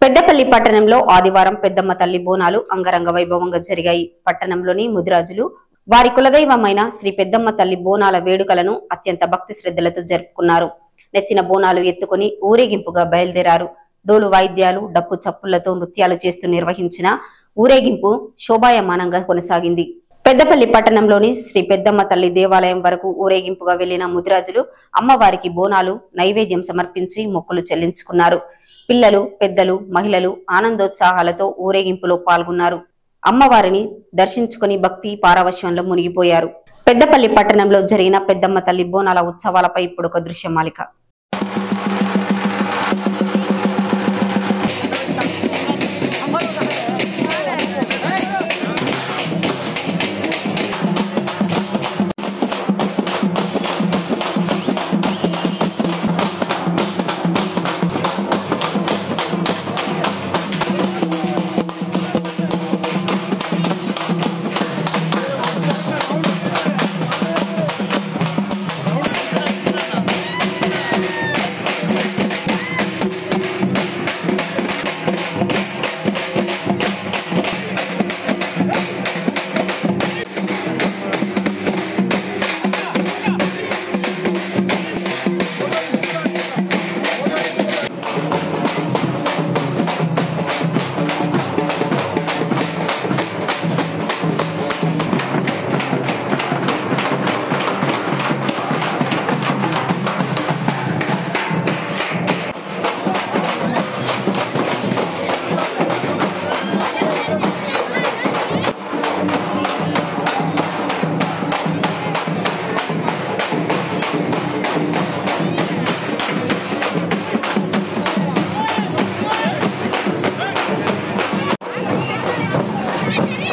పెద్దపల్లి పట్టణంలో ఆదివారం పెద్దమ్మ తల్లి బోనాలు అంగరంగ వైభవంగా జరిగాయి. పట్టణంలోని ముదిరాజులు వారి కులదైవమైన శ్రీ పెద్దమ్మ తల్లి బోనాల వేడుకలను అత్యంత భక్తి శ్రద్ధలతో జరుపుకున్నారు. నెత్తిన బోనాలు ఎత్తుకుని ఊరేగింపుగా బయలుదేరారు. డోలు వాయిద్యాలు, డప్పు చప్పులతో నృత్యాలు చేస్తూ నిర్వహించిన ఊరేగింపు శోభాయమానంగా కొనసాగింది. పెద్దపల్లి పట్టణంలోని శ్రీ పెద్దమ్మ తల్లి దేవాలయం వరకు ఊరేగింపుగా వెళ్లిన ముదిరాజులు అమ్మవారికి బోనాలు నైవేద్యం సమర్పించి మొక్కులు చెల్లించుకున్నారు. పిల్లలు, పెద్దలు, మహిళలు ఆనందోత్సాహాలతో ఊరేగింపులో పాల్గొన్నారు. అమ్మవారిని దర్శించుకుని భక్తి పారవశ్యంలో మునిగిపోయారు. పెద్దపల్లి పట్టణంలో జరిగిన పెద్దమ్మ తల్లి బోనాల ఉత్సవాలపై ఇప్పుడు ఒక దృశ్యమాలిక.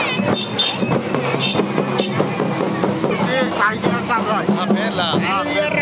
Saya